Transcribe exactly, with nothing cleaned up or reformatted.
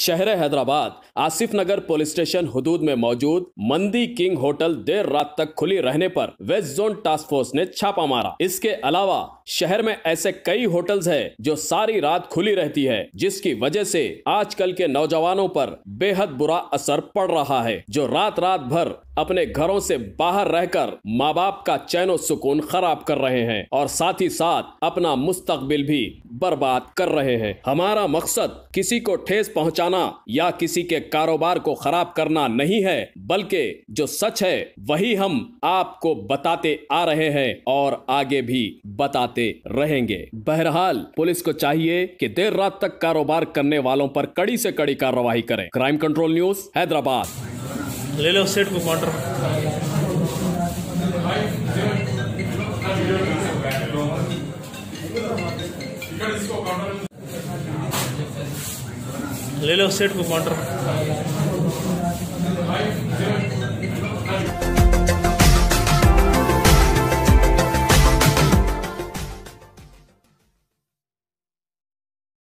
शहर Hyderabad Asif Nagar police station हुदूद में मौजूद मंदी किंग होटल देर रात तक खुली रहने पर वेस्ट जोन टास्क फोर्स ने छापा मारा। इसके अलावा शहर में ऐसे कई होटल्स हैं जो सारी रात खुली रहती है, जिसकी वजह से आजकल के नौजवानों पर बेहद बुरा असर पड़ रहा है, जो रात रात भर अपने घरों से बाहर रहकर माँ बाप का चैनो सुकून खराब कर रहे हैं और साथ ही साथ अपना मुस्तकबिल भी बर्बाद कर रहे हैं। हमारा मकसद किसी को ठेस पहुंचाना या किसी के कारोबार को खराब करना नहीं है, बल्कि जो सच है वही हम आपको बताते आ रहे हैं और आगे भी बताते रहेंगे। बहरहाल पुलिस को चाहिए कि देर रात तक कारोबार करने वालों पर कड़ी से कड़ी कार्रवाई करे। Crime control news Hyderabad. ले लो सेट को काउंटर ले लो सेट को काउंटर